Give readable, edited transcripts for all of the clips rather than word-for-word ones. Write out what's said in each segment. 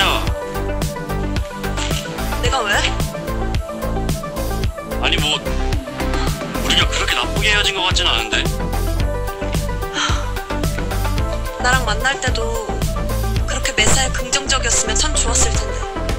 헤어지자. 내가 왜? 아니 뭐 우리가 그렇게 나쁘게 헤어진 것 같진 않은데. 나랑 만날 때도 그렇게 매사에 긍정적이었으면 참 좋았을 텐데.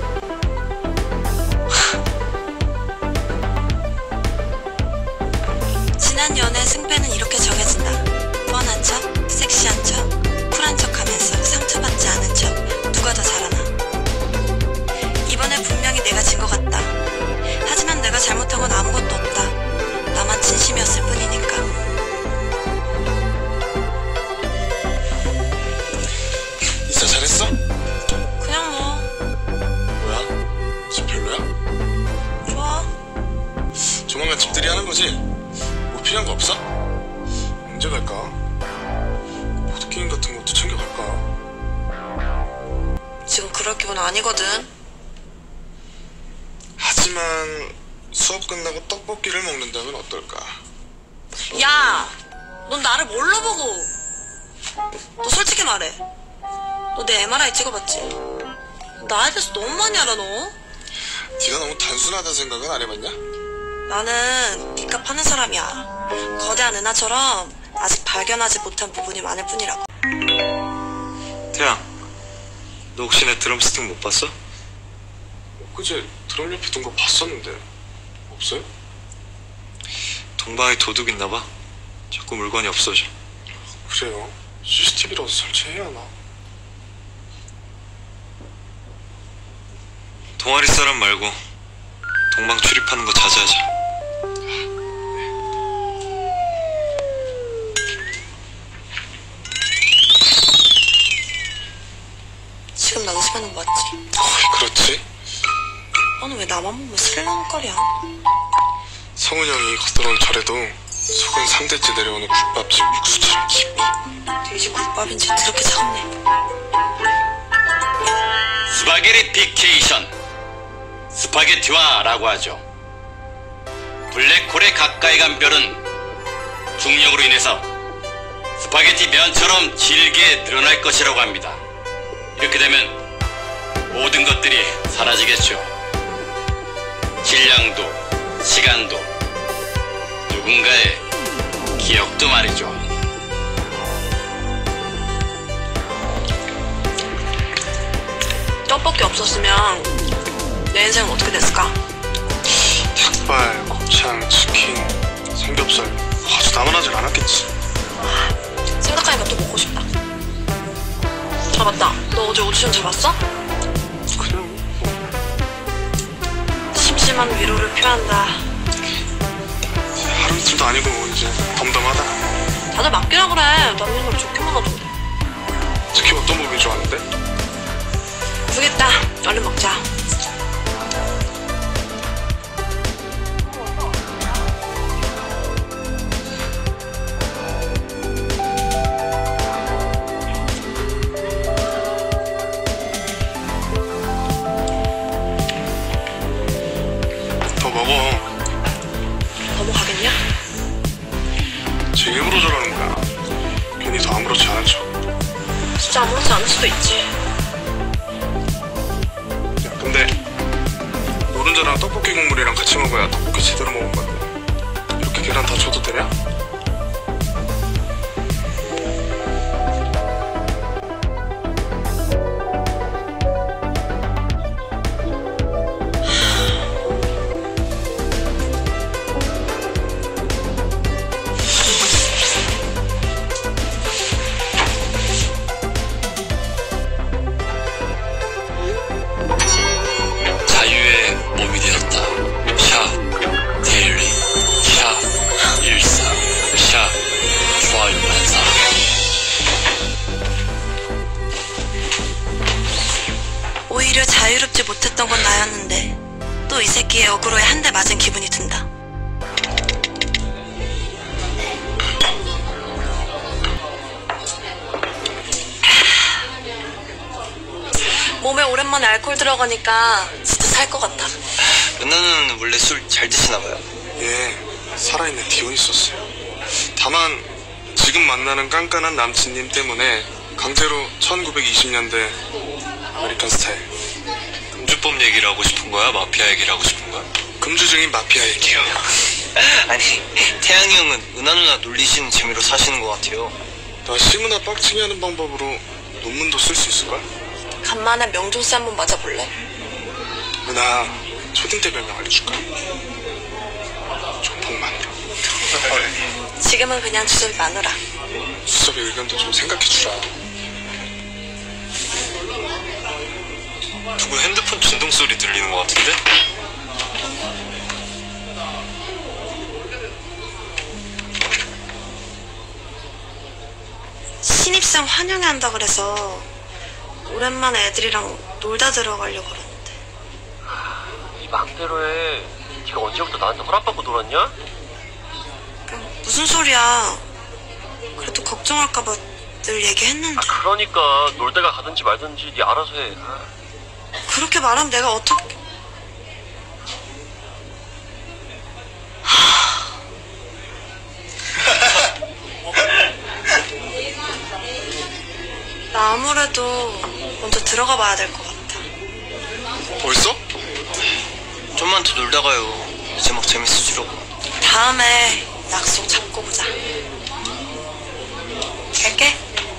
지난 연애의 승패는 이렇게 정해진다. 뻔한 척, 섹시한 척, 쿨한 척 하면서 상처받지 않은 척 누가 더 잘하나. 이번에 분명히 내가 진 것 같다. 하지만 내가 잘못한 건 아무것도 없다. 나만 진심이었을 뿐이니까. 인사 잘했어? 그냥 뭐 뭐야? 집 별로야? 좋아. 조만간 집들이 하는 거지? 뭐 필요한 거 없어? 언제 갈까? 보드게임 같은 것도 챙겨갈까? 지금 그럴 기분 아니거든. 하지만 수업 끝나고 떡볶이를 먹는다면 어떨까? 야, 넌 나를 뭘로 보고? 너 솔직히 말해. 너 내 MRI 찍어봤지? 나에 대해서 너무 많이 알아, 너. 네가 너무 단순하다는 생각은 안 해봤냐? 나는 빚값 하는 사람이야. 거대한 은하처럼 아직 발견하지 못한 부분이 많을 뿐이라고. 태양, 너 혹시 내 드럼 스틱 못 봤어? 그제 드럼 옆에 둔 거 봤었는데 없어요? 동방에 도둑 있나 봐. 자꾸 물건이 없어져. 그래요? CCTV라도 설치해야 하나? 동아리 사람 말고 동방 출입하는 거 자제하자. 지금 나 의심하는 거 맞지? 그렇지. 너는 왜 나만 보면 스릴러는 거리야? 성훈 형이 겉으로는 저래도 속은 3대째 내려오는 국밥집 육수처럼 깊이. 돼지 국밥인지 그렇게 차갑네. 스파게티피케이션, 스파게티화라고 하죠. 블랙홀에 가까이 간 별은 중력으로 인해서 스파게티 면처럼 질게 늘어날 것이라고 합니다. 이렇게 되면 모든 것들이 사라지겠죠. 질량도, 시간도, 누군가의 기억도 말이죠. 떡볶이 없었으면 내 인생은 어떻게 됐을까? 닭발, 곱창, 치킨, 삼겹살 아주 남아나질 않았겠지. 생각하니까 또 먹고 싶다. 아 맞다, 너 어제 오디션 잘 봤어? 그냥 심심한 위로를 표한다. 하루 이틀도 아니고 이제 덤덤하다. 다들 맡기라 그래. 남는 걸 좋게만 하던데. 특히 어떤 부분이 좋았는데? 모르겠다. 얼른 먹자. 더 먹어. 넘어가겠냐? 제 일부러 저러는 거야. 괜히 더 아무렇지 않은 척. 진짜 아무렇지 않을 수도 있지. 야, 근데 노른자랑 떡볶이 국물이랑 같이 먹어야 떡볶이 제대로 먹은 건데 이렇게 계란 다 줘도 되냐? 자유의 몸이 되었다. 샵 데일리, 샵 일상, 샵 좋아요 반사. 오히려 자유롭지 못했던 건 나였는데 또 이 새끼의 어그로에 한 대 맞은 기분이 든다. 몸에 오랜만에 알코올 들어가니까 진짜 살 것 같아. 은하는 원래 술 잘 드시나 봐요. 예, 살아있는 디오니소스요. 다만 지금 만나는 깐깐한 남친님 때문에 강제로 1920년대 아메리칸 스타일. 금주법 얘기를 하고 싶은 거야? 마피아 얘기를 하고 싶은 거야? 금주 중인 마피아 얘기요. 아니, 태양이 형은 은하 누나 놀리시는 재미로 사시는 것 같아요. 나 시문화 빡치게 하는 방법으로 논문도 쓸 수 있을걸? 간만에 명종씨 한번 맞아볼래? 은하 초딩 때 별명 알려줄까? 조폭만. 지금은 그냥 주소를 마누라. 수섭의 의견도 좀 생각해주라. 누구 핸드폰 진동 소리 들리는 것 같은데? 신입생 환영회 한다 그래서 오랜만에 애들이랑 놀다 들어가려고 그러는데. 네 맘대로 해. 네가 언제부터 나한테 허락받고 놀았냐? 무슨 소리야. 그래도 걱정할까봐 늘 얘기했는데. 그러니까 놀다가 가든지 말든지 네 알아서 해. 그렇게 말하면 내가 어떻게... 나 아무래도 먼저 들어가 봐야 될 것 같아. 벌써? 좀만 더 놀다가요. 이제 막 재밌어지려고. 다음에 약속 잡고 보자. 갈게.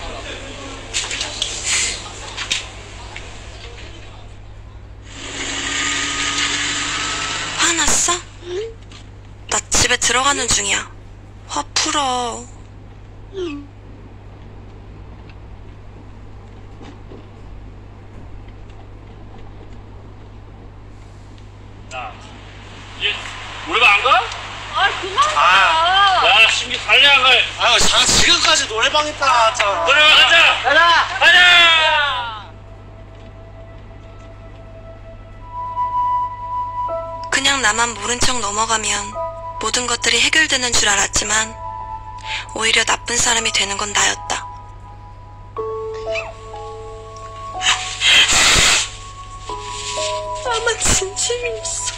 화났어? 나 집에 들어가는 중이야. 화 풀어. 노래방 안 가? 야, 심기 달래 안 가? 아, 지금까지 노래방 했다 나왔잖아. 노래방 가자! 가자! 그냥 나만 모른 척 넘어가면 모든 것들이 해결되는 줄 알았지만 오히려 나쁜 사람이 되는 건 나였다. 나만 진심이었어.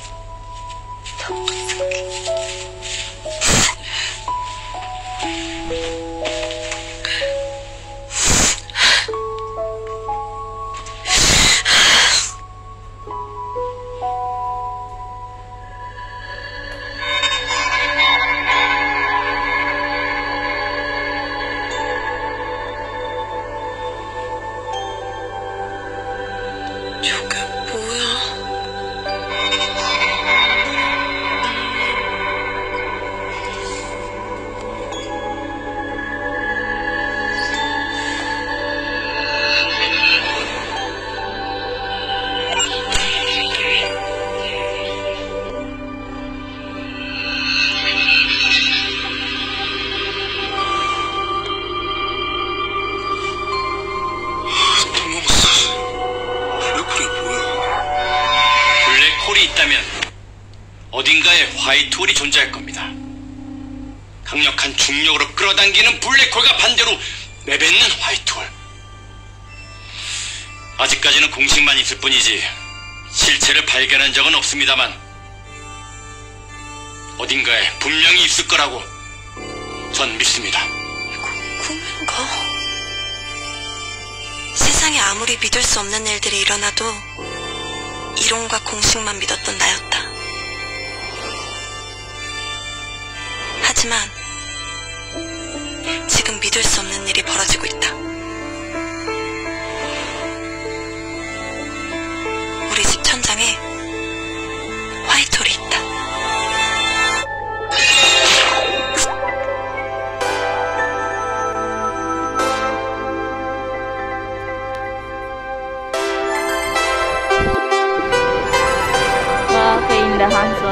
저게 뭐야? 또 먹었어. 블랙홀이 뭐야? 블랙홀이 있다면 어딘가에 화이트홀이 존재할 겁니다. 강력한 중력으로 끌어당기는 블랙홀과 반대로 내뱉는 화이트홀. 아직까지는 공식만 있을 뿐이지 실체를 발견한 적은 없습니다만 어딘가에 분명히 있을 거라고 전 믿습니다. 꿈인가? 세상에 아무리 믿을 수 없는 일들이 일어나도 이론과 공식만 믿었던 나였다. 하지만 지금 믿을 수 없는 일이 벌어지고 있다. 우리 집 천장에 화이트홀이 있다. Wah, keindahan